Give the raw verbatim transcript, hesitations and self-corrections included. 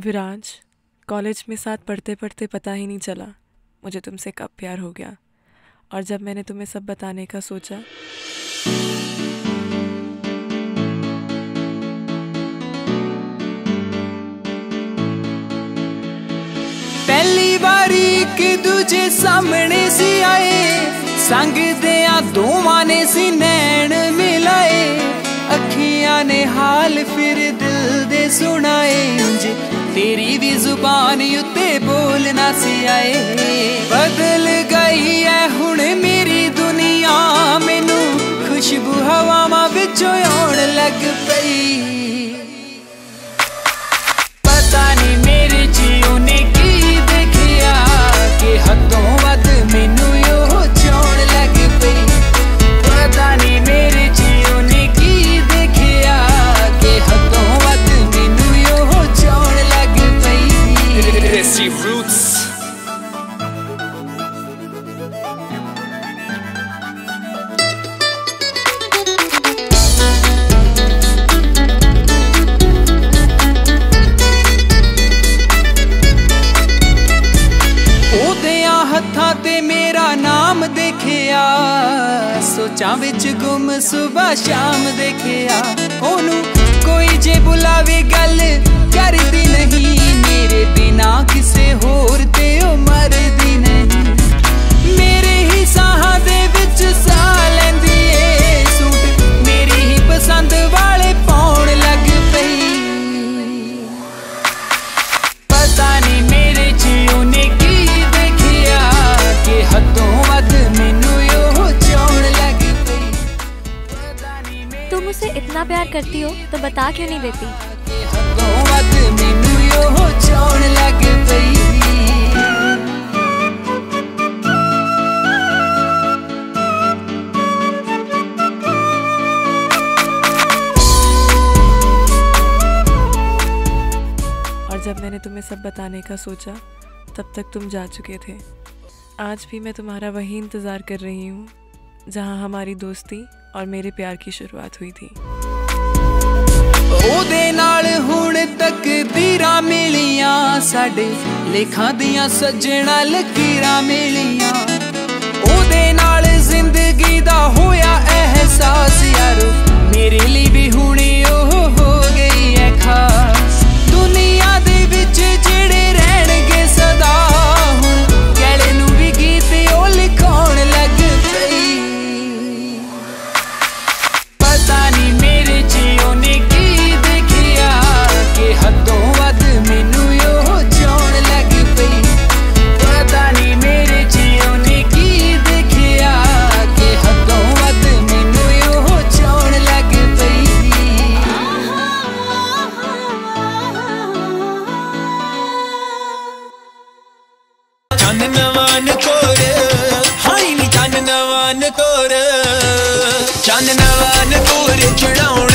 विराज, college में साथ पढ़ते पढ़ते पता ही नहीं चला मुझे तुमसे कब प्यार हो गया। और जब मैंने तुम्हें सब बताने का सोचा, पहली बारी एक दूजे सामने सी आए, संग दिया दोवां ने सी नैन मिलाए, अखियां ने हाल फिर दिल दे सुनाए, मुझे तेरी भी जुबान उत्ते बोलना सी आए। बदल गई है हुण मेरी दुनिया, मैनू खुशबू हवावां विचों आउण लग पई। पता नहीं मेरे जियो ने की देखिया कि हदों वध मैनू यो चाउण लग पई। पता नहीं मेरे जियो ने की देखिया कि हदों वध मैनू यो चाउण लग पई। Desi Roots हत्थां ते मेरा नाम देखिया, सोचां विच गुम सुबह शाम देखिया, ओनू कोई जे बुलावे गल करदी नहीं, मेरे बिना किसे होर ते ओ मरदी नहीं। मेरे ही साहां दे विच साह लैंदी ए, सूट मेरी ही पसंद वाले पाउण लग पई। पता नहीं मेरे जियो ने हदों वध मैनू यो चाउण लग पई। तुम उसे इतना प्यार करती हो तो बता क्यों नहीं देती? हदों वध मैनू यो चाउण लग पई। और जब मैंने तुम्हें सब बताने का सोचा, तब तक तुम जा चुके थे। आज भी मैं तुम्हारा वही इंतज़ार कर रही हूँ जहाँ हमारी दोस्ती और मेरे प्यार की शुरुआत हुई थी। ओदे नाल हुण तकदीरां मिलियां, साडे लेखां दियां सज्जणा लकीरां मिलियां, ओदे नाल जिंदगी दा होया एहसास यारो, मेरे लिए भी हुणे ओह हो गई है खास। दुनिया दे विच जेड़े रहणगे सदा, लिखाउण लग पई। पता नहीं मेरे जियो ने की देखिया कि हदों वध मैनू यो चाउण लग पई। पता नहीं मेरे जियो ने की देखिया कि हदों वध मैनू यो चाउण लग पई। चंद नवान कोर चंद नवान कोर चंद नवान कोर चढ़ाउण